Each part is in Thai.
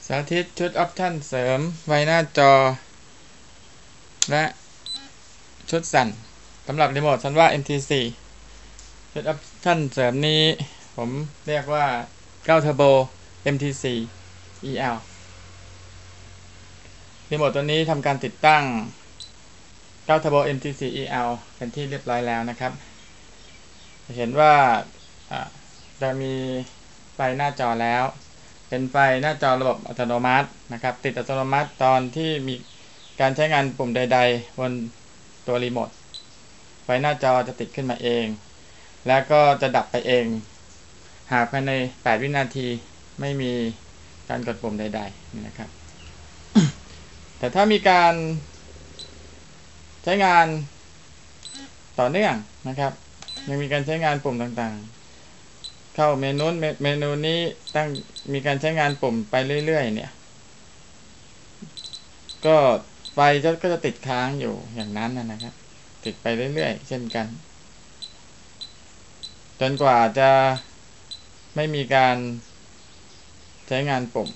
สาธิตชุดออปชั่นเสริมไฟหน้าจอและชุดสั่นสำหรับรีโมทซันว่า MT4 ชุดออปชั่นเสริมนี้ผมเรียกว่า9 Turbo MT4 EL รีโมทตัวนี้ทำการติดตั้ง9 Turbo MT4 EL เป็นที่เรียบร้อยแล้วนะครับเห็นว่าจะมีไฟหน้าจอแล้วเป็นไฟหน้าจอระบบอัตโนมัตินะครับติดอัตโนมัติตอนที่มีการใช้งานปุ่มใดๆบนตัวรีโมทไฟหน้าจอจะติดขึ้นมาเองแล้วก็จะดับไปเองหากภายใน8วินาทีไม่มีการกดปุ่มใดๆนะครับ แต่ถ้ามีการใช้งานต่อเนื่องนะครับยังมีการใช้งานปุ่มต่างๆเข้าเมนูนี้ตั้งมีการใช้งานปุ่มไปเรื่อยๆเนี่ยก็ไฟก็จะติดค้างอยู่อย่างนั้นนะครับติดไปเรื่อยๆเช่นกันจนกว่าจะไม่มีการใช้งานปุ่ม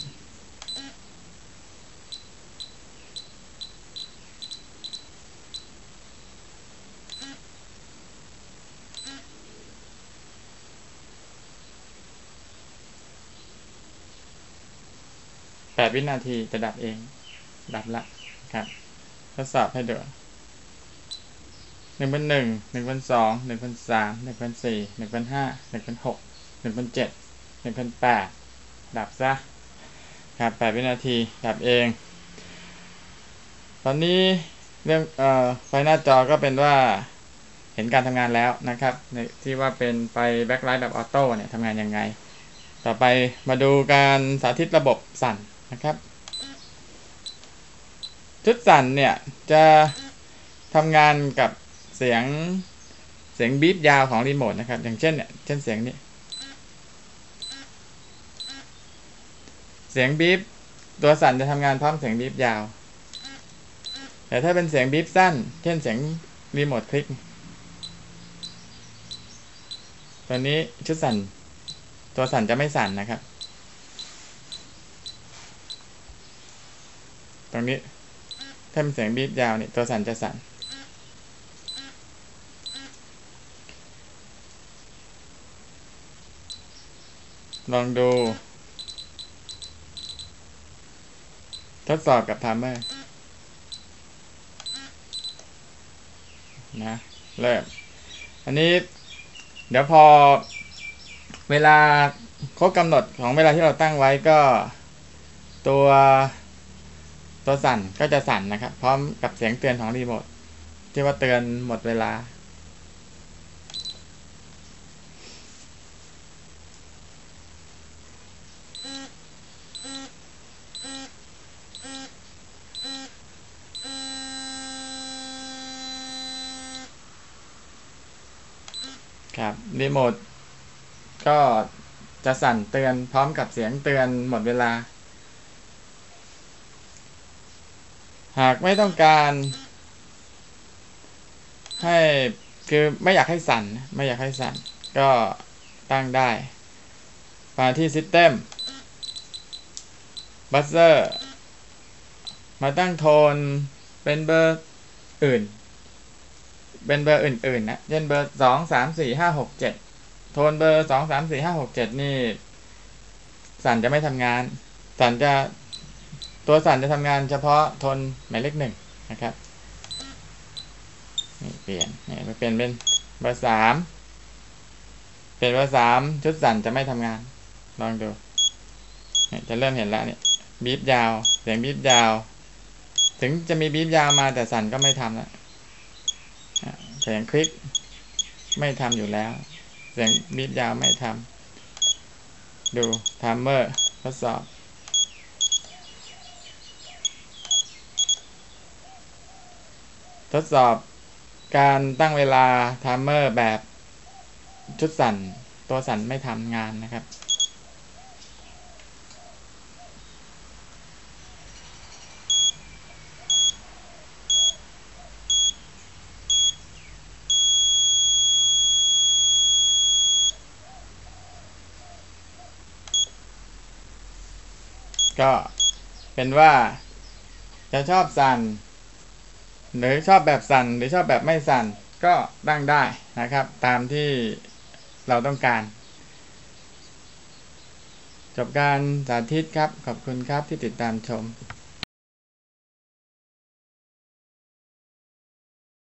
8วินาทีจะดับเองดับละครับทดสอบให้ดู1,1 1,2 1,3 1,4 1,5 1,6 1,7 1,8ดับซะครับ8วินาทีดับเองตอนนี้เรื่องไฟหน้าจอก็เป็นว่าเห็นการทำงานแล้วนะครับในที่ว่าเป็นไฟแบ็คไลท์แบบออโต้เนี่ยทำงานยังไงต่อไปมาดูการสาธิตระบบสั่นนะครับชุดสั่นเนี่ยจะทำงานกับเสียงบีบยาวของรีโมทนะครับอย่างเช่นเนี่ยเช่นเสียงนี้เสียงบีบตัวสั่นจะทำงานพร้อมเสียงบีบยาวแต่ถ้าเป็นเสียงบีบสั้นเช่นเสียงรีโมทคลิกตัวนี้ชุดสั่นตัวสั่นจะไม่สั่นนะครับตรงนี้ถ้าเป็นเสียงบีบยาวนี่ตัวสั่นจะสั่นลองดูทดสอบกับไทม์เมอร์นะเริ่มอันนี้เดี๋ยวพอเวลาครบกำหนดของเวลาที่เราตั้งไว้ก็ตัวสั่นก็จะสั่นนะครับพร้อมกับเสียงเตือนของรีโมทที่ว่าเตือนหมดเวลาครับรีโมทก็จะสั่นเตือนพร้อมกับเสียงเตือนหมดเวลาหากไม่ต้องการให้คือไม่อยากให้สั่นก็ตั้งได้มาที่ System Buzzer มาตั้งโทนเป็นเบอร์อื่นนะเช่นเบอร์2 3 4 5 6 7โทนเบอร์2 3 4 5 6 7นี่สั่นจะไม่ทำงานตัวสั่นจะทำงานเฉพาะโทนหมายเลข1นะครับนี่เปลี่ยนเป็นเบอร์3เป็นเบอร์3ชุดสั่นจะไม่ทำงานลองดูจะเริ่มเห็นแล้วเนี่ยบีบยาวเสียงบีบยาวถึงจะมีบีบยาวมาแต่สั่นก็ไม่ทำแล้วเสียงคลิกไม่ทำอยู่แล้วเสียงบีบยาวไม่ทำดูไทม์เมอร์ทดสอบการตั้งเวลาไทม์เมอร์แบบชุดสั่นตัวสั่นไม่ทำงานนะครับก็เป็นว่าจะชอบสั่นหรือชอบแบบสั่นหรือชอบแบบไม่สั่นก็ตั้งได้นะครับตามที่เราต้องการจบการสาธิตครับขอบคุณครับที่ติดตามชม